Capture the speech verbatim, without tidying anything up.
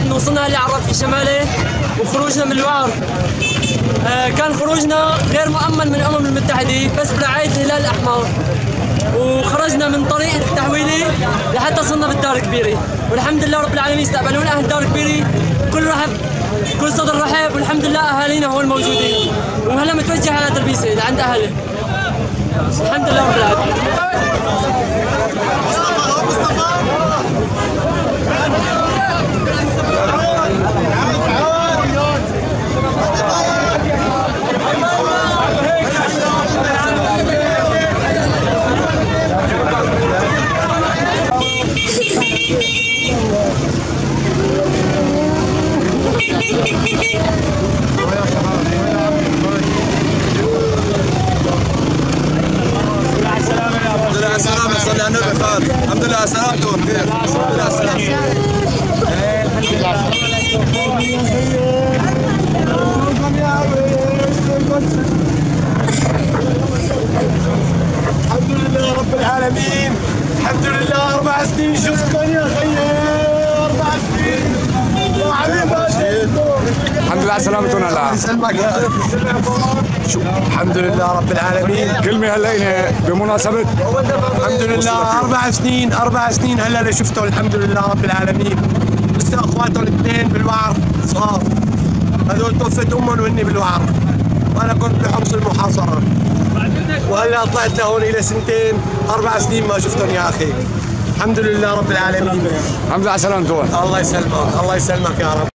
انه وصلنا لعرب في شماله وخروجنا من الوعر. آه كان خروجنا غير مؤمن من الامم المتحده بس برعايه الهلال الاحمر، وخرجنا من طريق التحويلي لحتى صرنا بالدار الكبيره، والحمد لله رب العالمين استقبلونا اهل الدار الكبيره كل رحب كل صدر رحب، والحمد لله اهالينا هون موجودين، وهلا متوجه على تربيسه لعند اهله. الحمد لله رب العالمين. السلامة صلي على النبي خالد. الحمد لله على سلامته بخير. الحمد لله على سلامته. الحمد لله رب العالمين. الحمد لله أربع سنين شفتكم يا خيي. أربع سنين يا حبيبي. الحمد لله على سلامتكم. هلا يسلمك يا الحمد لله رب العالمين. كلمة هلا بمناسبة الحمد لله أربع سنين أربع سنين هلا اللي شفته. الحمد لله رب العالمين. لسه أخواتهم الاثنين بالوعر صغار، هذول توفت أمهم وهن بالوعر، وأنا كنت بحمص المحاصرة، وهلا طلعت لهون إلى سنتين أربع سنين ما شفتهم يا أخي. الحمد لله رب العالمين. الحمد لله على سلامتكم. الله يسلمك الله يسلمك يا رب.